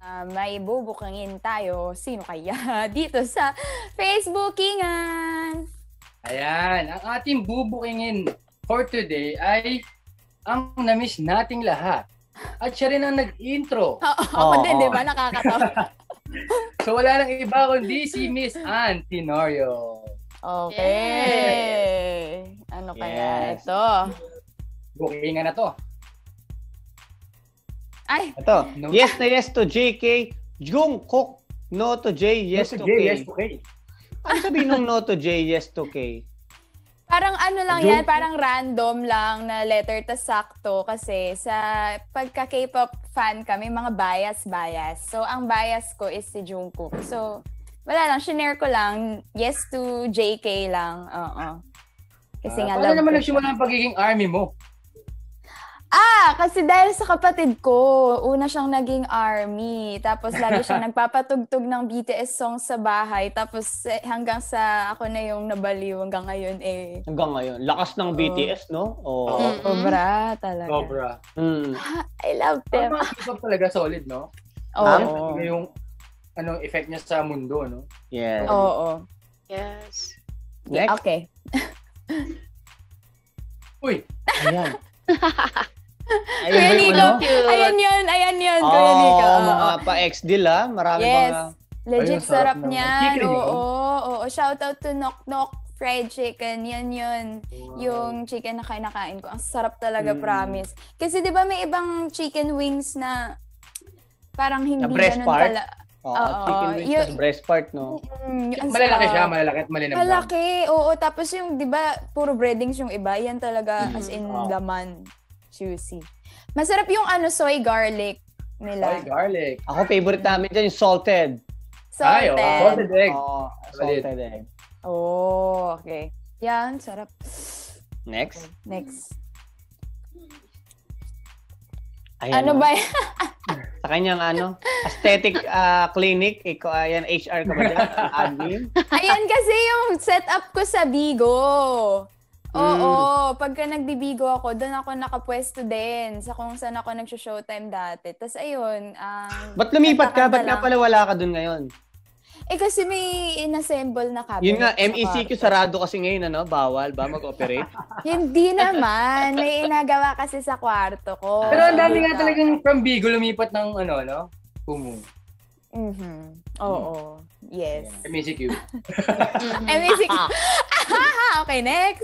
may bubukangin tayo. Sino kaya? Dito sa Facebookingan. Ayan, ang ating bubukingin for today ay ang namiss nating lahat. At siya rin ang nag-intro. Ako din, di ba? Nakakatawa. So wala nang iba kundi si Miss Ann Tenorio. Okay. Ano kaya ito? Bukingan na to. Ay! Ito, yes na yes to JK, Jungkook, no to J, yes to K. Yes to K. Ano sabihin nung no to J, yes to K? Parang ano lang yan, parang random lang na letter tas sakto kasi sa pagka K-pop fan kami, mga bias. So, ang bias ko is si Jungkook. So, wala lang, shinare ko lang, yes to JK lang. Oo. Kasi nga paano naman ko nagsimula ang pagiging ARMY mo? Kasi dahil sa kapatid ko, una siyang naging ARMY. Tapos lagi siyang nagpapatugtog ng BTS songs sa bahay. Tapos hanggang sa ako na yung nabaliw hanggang ngayon Hanggang ngayon. Lakas ng BTS, no? Sobra talaga. Sobra. I love them. K-pop talaga solid, no? Oo. Yung effect niya sa mundo, no? Yes. Oo. Yes. Next. Okay. Uy. Ayan. Kuya Nico. Ayan yun. Kuya Nico. Mga pa-ex-deal Marami yes. Legit ayun, sarap niyan. Chicken, Oo. Shout out to Knock Knock Fried Chicken. Yan yun. Wow. Yung chicken na kinakain ko. Ang sarap talaga, promise. Kasi di ba may ibang chicken wings na parang hindi ganun pala. Chicken wings sa breast part, no? Malalaki siya, malalaki at malinamnam. Malaki, oo. Tapos yung, di ba, puro breadings yung iba. Yan talaga as in laman. Juicy. Masarap yung soy garlic nila. Soy garlic. Ako, favorite namin dyan yung salted. Salted. Salted egg. Salted egg. Oh, okay. Yan, sarap. Next. Ayan, ba yan? Sa kanyang aesthetic clinic, ikaw, ayan, HR ka ba dyan? Admin? Ayan kasi yung setup ko sa Bigo. Oo, pagka nagbibigo ako, doon ako nakapwesto din sa kung saan ako nag-showtime dati. Tapos ayun. Ba't lumipat ka? Ba't nga pala wala ka doon ngayon? Kasi may inassemble na cabinet. Yun nga, MECQ sarado kasi ngayon, Bawal ba mag-operate? Hindi naman. May inagawa kasi sa kwarto ko. Pero ang dami nga talagang from Bigo lumipat ng Kumu. Oo. Yes. MECQ. MECQ. Okay, next.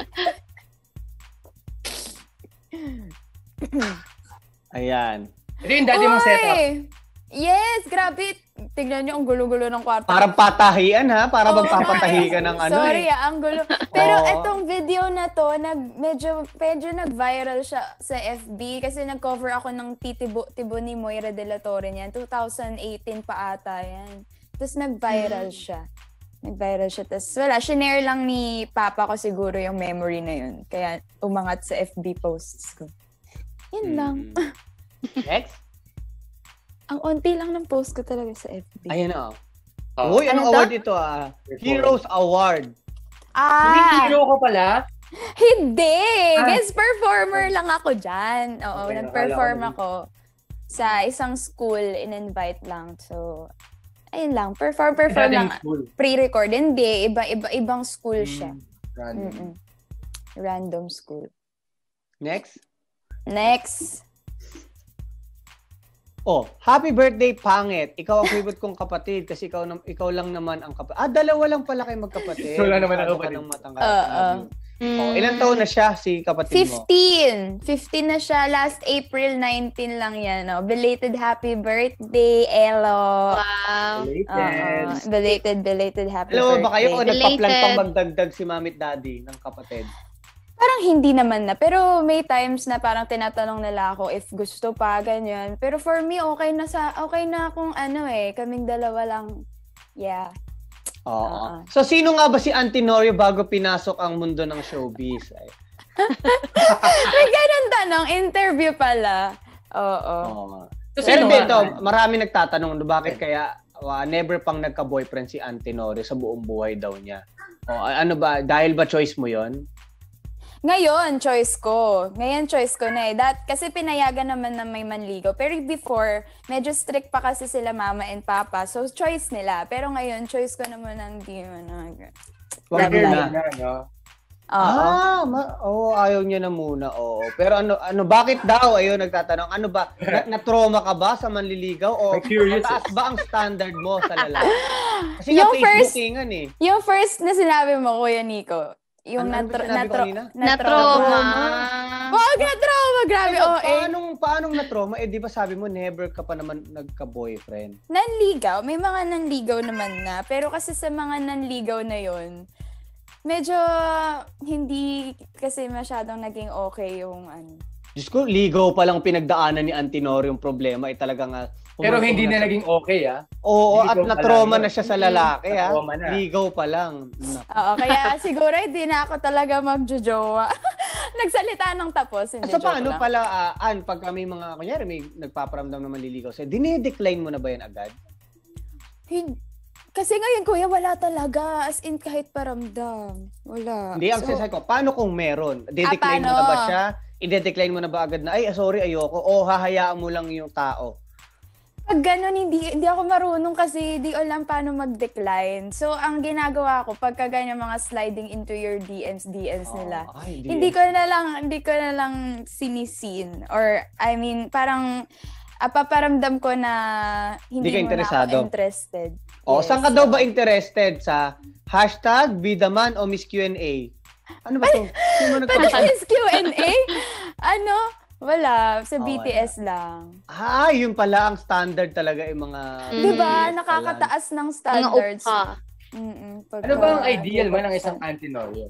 Ayan. Ito yung dati mong setup. Yes, grabe. Tignan nyo ang gulo-gulo ng kwarto. Parang patahian, Para magpapatahi ka ng Sorry, ang gulo. Pero itong video na to, medyo nag-viral siya sa FB kasi nag-cover ako ng Tibo ni Moira de la Torre niyan. 2018 pa ata yan. Tapos nag-viral siya. Tapos wala, shinare lang ni Papa ko siguro yung memory na yun. Kaya umangat sa FB posts ko. Yun lang. Next? Ang onti lang ng post ko talaga sa FB. Ayan Uy, anong award ito Heroes Award. Hindi hero ko pala? Hindi! Guest performer lang ako dyan. Oo, Okay, nag-perform ako sa isang school, in-invite lang. So, ayun lang. Perform lang. Pre-record. Hindi. Ibang school siya. Random school. Next? Happy birthday, Pangit. Ikaw ang favorite kong kapatid kasi ikaw lang naman ang kapatid. Dalawa lang pala kayo magkapatid. Wala naman ang kapatid. Ilang taon na siya, si kapatid mo? 15 na siya. Last April 19 lang yan. Belated happy birthday, Elo. Wow. Belated happy birthday. Hello, ba kayo o nagpa-plan pang magdagdag si Mami at Daddy ng kapatid? Parang hindi naman na. Pero may times na parang tinatanong nila ako if gusto pa, ganyan. Pero for me, okay na kung kaming dalawa lang. Yeah. So, sino nga ba si Ann Tenorio bago pinasok ang mundo ng showbiz? May ganun tanong. Interview pala. Oo. Pero dito, marami nagtatanong, bakit kaya never pang nagka-boyfriend si Ann Tenorio sa buong buhay daw niya? Ano ba? Dahil ba choice mo yon? Ngayon, choice ko. Ngayon, choice ko na eh. Kasi pinayagan naman na may manligaw. Pero before, medyo strict pa kasi sila mama and papa. So, choice nila. Pero ngayon, choice ko naman ang di mo na. Wag na. No? Ayaw niya na muna. Oo. Pero bakit daw? Ayun, nagtatanong. Ano ba? Na-trauma ka ba sa manliligaw? O mataas ba ang standard mo sa lalaki? Kasi yung Facebookingan eh. Yung first na sinabi mo, Kuya Nico, yung na-trauma. Wag na-trauma, grabe. Paano na-trauma? Di ba sabi mo, never ka pa naman nagka-boyfriend? Nanligaw? May mga nanligaw naman na. Pero kasi sa mga nanligaw na yon, medyo hindi kasi masyadong naging okay yung ano. Diyos ko, ligaw pa lang pinagdaanan ni Antinor yung problema. Talaga nga. Pero hindi na naging okay, Oo, at na-trauma na siya sa lalaki, Ligaw pa lang. Oo, kaya siguro hindi na ako talaga magjojowa. Nagsalita ng tapos, hindi so, paano pala, pagka may mga, kunyari, may nagpaparamdam na maliligaw sa'yo, dinidecline mo na ba yan agad? Kasi ngayon, Kuya, wala talaga. As in, kahit paramdam. Wala. Hindi, ang sinasabi ko, paano kung meron? Didecline mo na ba siya? I-decline mo na ba agad na, sorry, ayoko. O hahayaan mo lang yung tao? Pag gano'n, hindi ako marunong kasi di alam paano mag-decline. So, ang ginagawa ko, pagka ganyan mga sliding into your DMs nila, hindi ko na lang sinisin. Or, I mean, parang paparamdam ko na hindi mo na ako interested. Yes. Saan ka daw ba interested? Sa hashtag, Bidaman o Miss Q&A? Ano ba ito? Miss Q&A? Wala. Sa BTS lang. Yun pala ang standard talaga yung mga... Diba? Nakakataas ng standards. Ano ba ang ideal mo ng isang Antinor?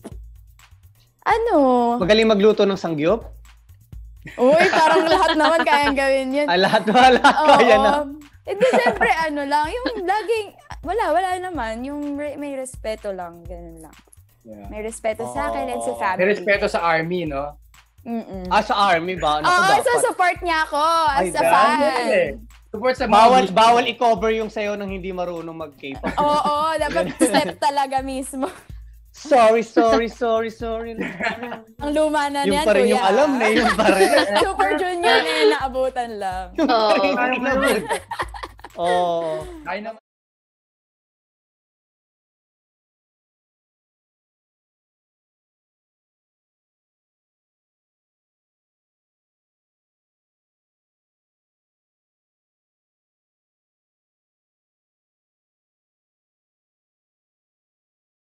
Magaling magluto ng sangyup? Uy, parang lahat naman kayang gawin yun. Lahat kaya na. Hindi, siyempre, yung laging... Wala naman. Yung may respeto lang. Ganun lang. Yeah. May respeto sa akin and sa family. May respeto sa army, no? Sa army ba? So support niya ako as a fan. Support sa bawal i-cover yung sayo ng hindi marunong mag-K-pop. Oo, dapat step talaga mismo. Sorry. Ang luma na niyan, Kuya. Yung pa rin yung alam na yun pa rin. Super Junior na naabutan lang. Oo.